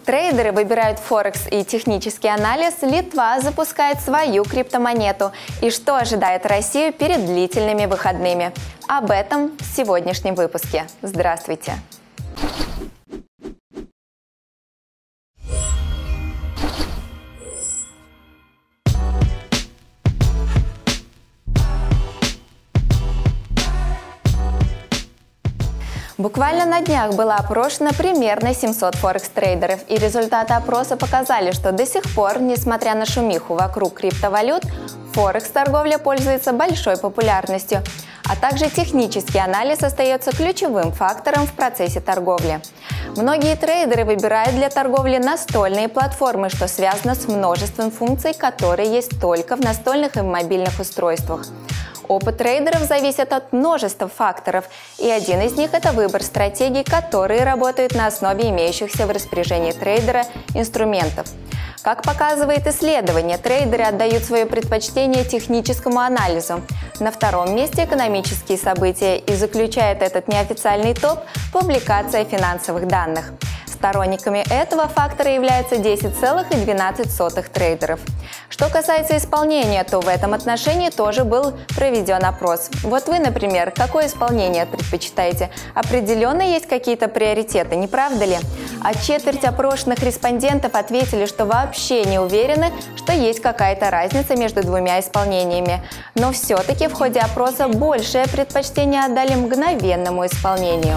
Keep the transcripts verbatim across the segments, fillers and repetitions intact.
Трейдеры выбирают Форекс и технический анализ, Литва запускает свою криптомонету. И что ожидает Россию перед длительными выходными? Об этом в сегодняшнем выпуске. Здравствуйте! Буквально на днях было опрошено примерно семьсот форекс-трейдеров, и результаты опроса показали, что до сих пор, несмотря на шумиху вокруг криптовалют, форекс-торговля пользуется большой популярностью, а также технический анализ остается ключевым фактором в процессе торговли. Многие трейдеры выбирают для торговли настольные платформы, что связано с множеством функций, которые есть только в настольных и мобильных устройствах. Опыт трейдеров зависит от множества факторов, и один из них – это выбор стратегий, которые работают на основе имеющихся в распоряжении трейдера инструментов. Как показывает исследование, трейдеры отдают свое предпочтение техническому анализу. На втором месте – экономические события, и заключает этот неофициальный топ публикация финансовых данных. Сторонниками этого фактора являются десять целых двенадцать сотых трейдеров. Что касается исполнения, то в этом отношении тоже был проведен опрос. Вот вы, например, какое исполнение предпочитаете? Определенно есть какие-то приоритеты, не правда ли? А четверть опрошенных респондентов ответили, что вообще не уверены, что есть какая-то разница между двумя исполнениями. Но все-таки в ходе опроса большее предпочтение отдали мгновенному исполнению.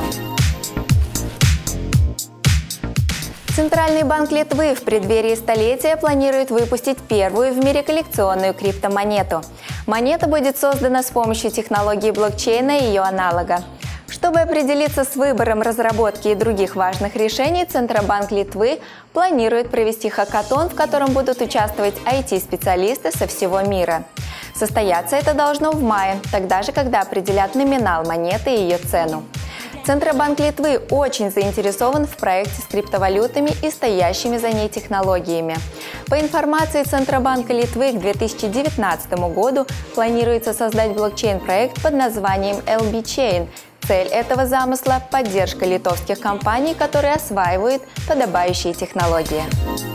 Центральный банк Литвы в преддверии столетия планирует выпустить первую в мире коллекционную криптомонету. Монета будет создана с помощью технологии блокчейна и ее аналога. Чтобы определиться с выбором разработки и других важных решений, Центробанк Литвы планирует провести хакатон, в котором будут участвовать ай ти-специалисты со всего мира. Состояться это должно в мае, тогда же, когда определят номинал монеты и ее цену. Центробанк Литвы очень заинтересован в проекте с криптовалютами и стоящими за ней технологиями. По информации Центробанка Литвы, к две тысячи девятнадцатому году планируется создать блокчейн-проект под названием эл би чейн. Цель этого замысла – поддержка литовских компаний, которые осваивают подобающие технологии.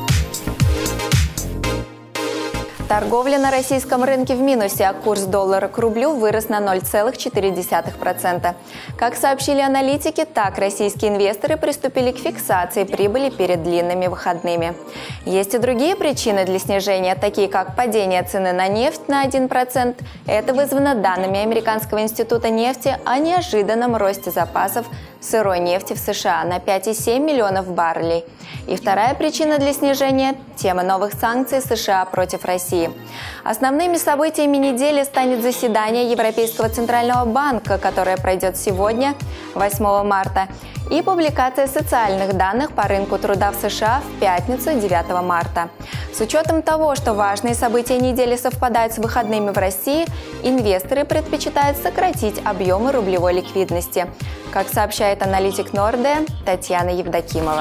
Торговля на российском рынке в минусе, а курс доллара к рублю вырос на ноль целых четыре десятых процента. Как сообщили аналитики, так российские инвесторы приступили к фиксации прибыли перед длинными выходными. Есть и другие причины для снижения, такие как падение цены на нефть на один процент. Это вызвано данными Американского института нефти о неожиданном росте запасов сырой нефти в США на пять целых семь десятых миллионов баррелей. И вторая причина для снижения – тема новых санкций США против России. Основными событиями недели станет заседание Европейского центрального банка, которое пройдет сегодня, восьмого марта, и публикация социальных данных по рынку труда в США в пятницу, девятого марта. С учетом того, что важные события недели совпадают с выходными в России, инвесторы предпочитают сократить объемы рублевой ликвидности, как сообщает аналитик Nordea Татьяна Евдокимова.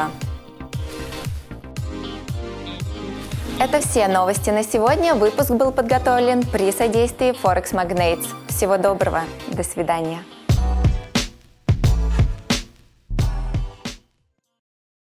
Это все новости на сегодня. Выпуск был подготовлен при содействии Forex Magnates. Всего доброго. До свидания.